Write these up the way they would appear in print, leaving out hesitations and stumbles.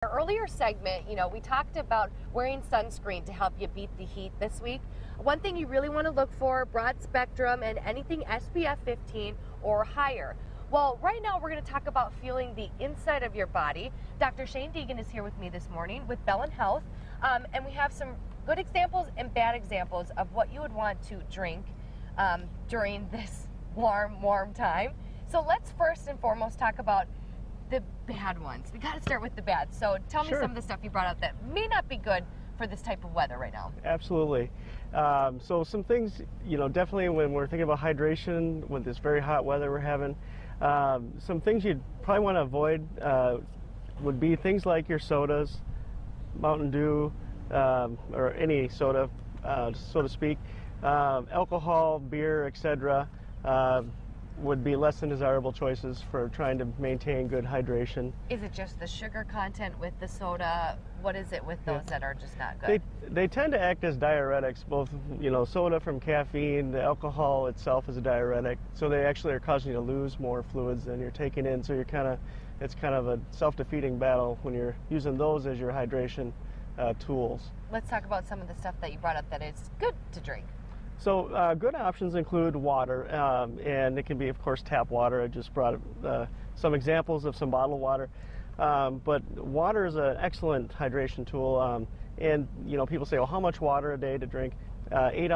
Our earlier segment, we talked about wearing sunscreen to help you beat the heat this week. One thing you really want to look for, broad spectrum and anything SPF 15 or higher. Well, right now we're going to talk about feeling the inside of your body. Dr. Shane Deegan is here with me this morning with Bellin Health, and we have some good examples and bad examples of what you would want to drink during this warm time. So let's first and foremost talk about the bad ones. We got to start with the bad. So tell me some of the stuff you brought up that may not be good for this type of weather right now. Absolutely. So some things, definitely when we're thinking about hydration with this very hot weather we're having, some things you'd probably want to avoid would be things like your sodas, Mountain Dew, or any soda, so to speak. Alcohol, beer, etc. Would be less than desirable choices for trying to maintain good hydration. Is it just the sugar content with the soda? What is it with those that are just not good? They tend to act as diuretics, both, soda from caffeine, the alcohol itself is a diuretic, so they actually are causing you to lose more fluids than you're taking in, so it's kind of a self-defeating battle when you're using those as your hydration tools. Let's talk about some of the stuff that you brought up that is good to drink. So good options include water, and it can be, of course, tap water. I just brought some examples of some bottled water. But water is an excellent hydration tool. And, people say, well, how much water a day to drink? 8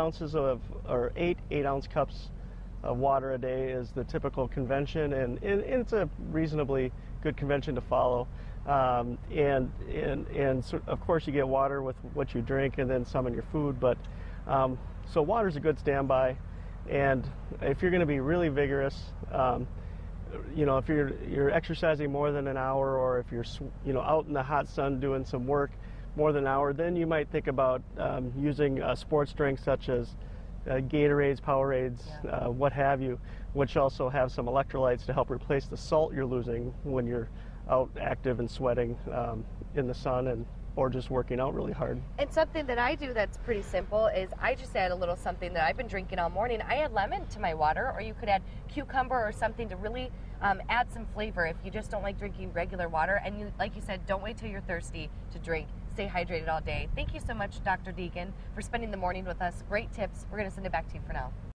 8-ounce cups of water a day is the typical convention, and it's a reasonably good convention to follow. And so, of course, you get water with what you drink and then some in your food, but so water's a good standby. And if you're going to be really vigorous, if you're exercising more than an hour, or if you're out in the hot sun doing some work more than an hour, then you might think about using sports drinks such as Gatorades, Powerades, what have you, which also have some electrolytes to help replace the salt you're losing when you're out active and sweating in the sun or just working out really hard. And something that I do that's pretty simple is I just add a little something that I've been drinking all morning. I add lemon to my water, or you could add cucumber or something to really add some flavor if you just don't like drinking regular water. And you, like you said, don't wait till you're thirsty to drink. Stay hydrated all day. Thank you so much, Dr. Deegan, for spending the morning with us. Great tips. We're going to send it back to you for now.